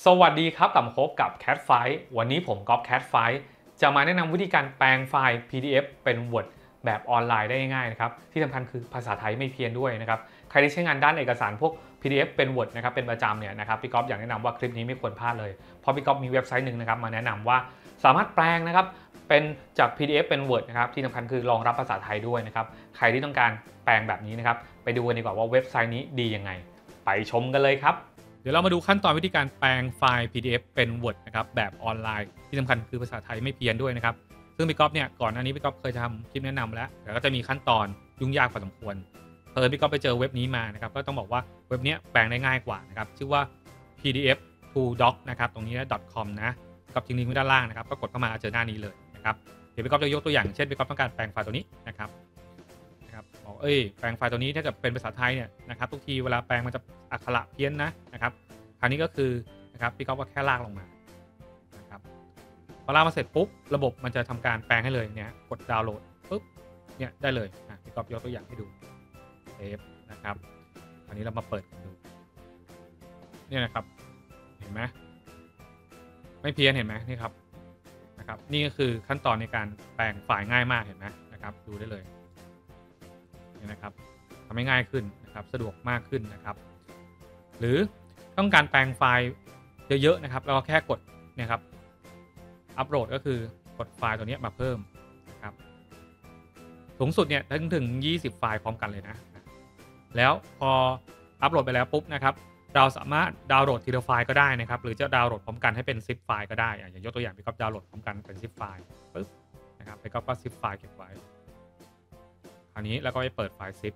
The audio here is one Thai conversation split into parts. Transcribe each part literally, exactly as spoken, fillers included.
สวัสดีครับกลับมาพบกับ Cat Fight วันนี้ผมก๊อฟ Cat Fight จะมาแนะนำวิธีการแปลงไฟล์ พี ดี เอฟ เป็น Word แบบออนไลน์ได้ง่ายๆนะครับที่สำคัญคือภาษาไทยไม่เพี้ยนด้วยนะครับใครที่ใช้งานด้านเอกสารพวก พี ดี เอฟ เป็น Word นะครับเป็นประจำเนี่ยนะครับพี่ก๊อฟอยากแนะนำว่าคลิปนี้ไม่ควรพลาดเลยเพราะพี่ก๊อฟมีเว็บไซต์หนึ่งนะครับมาแนะนำว่าสามารถแปลงนะครับเป็นจาก พี ดี เอฟ เป็น Word นะครับที่สำคัญคือรองรับภาษาไทยด้วยนะครับใครที่ต้องการแปลงแบบนี้นะครับไปดูกันดีกว่าว่าเว็บไซต์นี้ดียังไงไปชมกันเลยครับเดี๋ยวเรามาดูขั้นตอนวิธีการแปลงไฟล์ พี ดี เอฟ เป็น Word นะครับแบบออนไลน์ที่สำคัญคือภาษาไทยไม่เพี้ยนด้วยนะครับซึ่งพี่ก๊อฟเนี่ยก่อนหน้านี้พี่ก๊อฟเคยทำคลิปแนะนำแล้วแต่ก็จะมีขั้นตอนยุ่งยากพอสมควรเพิ่มพี่ก๊อฟไปเจอเว็บนี้มานะครับก็ต้องบอกว่าเว็บนี้แปลงได้ง่ายกว่านะครับชื่อว่า พี ดี เอฟ ทู ด็อก นะครับตรงนี้นะ .com นะก็ทิ้งลิงก์ไว้ด้านล่างนะครับก็กดเข้ามาเจอหน้านี้เลยนะครับเดี๋ยวพี่ก๊อฟจะยกตัวอย่างเช่นพี่ก๊อฟต้องการแปลงไฟล์ตัวนี้นะครับนะครับบอกเอ้ยแปลงไฟล์ตัวนี้ถ้าเกิดเป็นภาษาไทยเนี่ยนะครับทุกทีเวลาแปลงมันจะอักขระเพี้ยนนะนะครับคราวนี้ก็คือนะครับพี่ก๊อฟก็แค่ลากลงมานะครับพอลากมาเสร็จปุ๊บระบบมันจะทำการแปลงให้เลยเนี่ยกดดาวน์โหลดปุ๊บเนี่ยได้เลยอ่ะพี่ก๊อฟยกตัวอย่างให้ดูเซฟนะครับคราวนี้เรามาเปิดกันดูเนี่ยนะครับเห็นไหมไม่เพี้ยนเห็นไหมนี่ครับนะครับนี่ก็คือขั้นตอนในการแปลงไฟล์ง่ายมากเห็นไหมนะครับดูได้เลยนี่นะครับทำให้ง่ายขึ้นนะครับสะดวกมากขึ้นนะครับหรือต้องการแปลงไฟล์เยอะๆนะครับเราก็แค่กดเนี่ยครับอัปโหลดก็คือกดไฟล์ตัวนี้มาเพิ่มนะครับสูงสุดเนี่ยถึงถึงยี่สิบไฟล์พร้อมกันเลยนะแล้วพออัปโหลดไปแล้วปุ๊บนะครับเราสามารถดาวน์โหลดทีละไฟล์ก็ได้นะครับหรือจะดาวน์โหลดพร้อมกันให้เป็นซิปไฟล์ก็ได้อย่างยกตัวอย่างพี่ก๊อฟดาวน์โหลดพร้อมกันเป็นซิปไฟล์ปุ๊บนะครับพี่ก๊อฟก็ซิปไฟล์เก็บไว้คราวนี้แล้วก็ไปเปิดไฟล์ซิป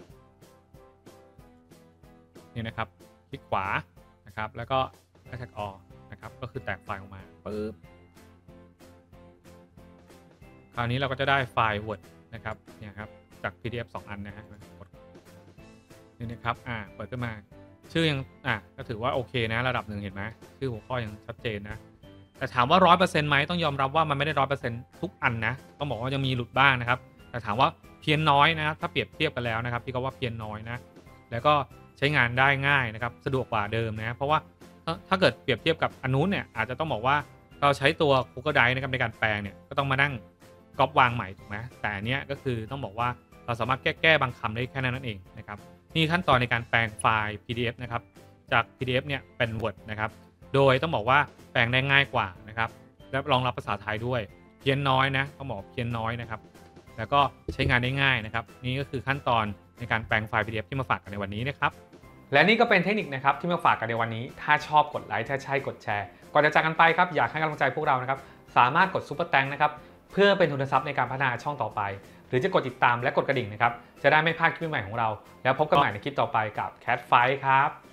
นี่นะครับคลิกขวานะครับแล้วก็ Attack All นะครับก็คือแตกไฟล์ออกมาปึ๊บคราวนี้เราก็จะได้ไฟล์ Word นะครับเนี่ยครับจาก พี ดี เอฟ สองอันนะฮะนี่นะครับอ่าเปิดขึ้นมาชื่อยังอ่ะก็ถือว่าโอเคนะระดับหนึ่งเห็นไหมชื่อหัวข้อยังชัดเจนนะแต่ถามว่า ร้อยเปอร์เซ็นต์ ไหมต้องยอมรับว่ามันไม่ได้ ร้อยเปอร์เซ็นต์ ทุกอันนะต้องบอกว่ายังมีหลุดบ้างนะครับแต่ถามว่าเพี้ยนน้อยนะถ้าเปรียบเทียบกันแล้วนะครับพี่ก็ว่าเพี้ยนน้อยนะแล้วก็ใช้งานได้ง่ายนะครับสะดวกกว่าเดิมนะเพราะว่าถ้าเกิดเปรียบเทียบกับอันนู้นเนี่ยอาจจะต้องบอกว่าเราใช้ตัว Google Drive นะครับในการแปลงเนี่ยก็ต้องมานั่งก๊อปวางใหม่ถูกไหมแต่อันเนี้ยก็คือต้องบอกว่าเราสามารถแก้แก้บางคำได้แค่นั้นนั่นเองนะครับนี่ขั้นตอนในการแปลงไฟล์ พี ดี เอฟ นะครับจาก พี ดี เอฟ เนี่ยเป็น Word นะครับโดยต้องบอกว่าแปลงได้ง่ายกว่านะครับและรองรับภาษาไทยด้วยเพี้ยนน้อยนะต้องบอกเพี้ยนน้อยนะครับแล้วก็ใช้งานได้ง่ายนะครับนี่ก็คือขั้นตอนในการแปลงไฟล์ พี ดี เอฟ ที่มาฝากกันในวันนี้นะครับและนี่ก็เป็นเทคนิคนะครับที่มาฝากกันในวันนี้ถ้าชอบกดไลค์ถ้าใช่กดแชร์ก่อนจะจากกันไปครับอยากให้กำลังใจพวกเรานะครับสามารถกดซุปเปอร์แตงนะครับเพื่อเป็นทุนทรัพย์ในการพัฒนาช่องต่อไปหรือจะกดติดตามและกดกระดิ่งนะครับจะได้ไม่พลาดคลิปใหม่ของเราแล้วพบกันใหม่ในคลิปต่อไปกับ Cat Fight ครับ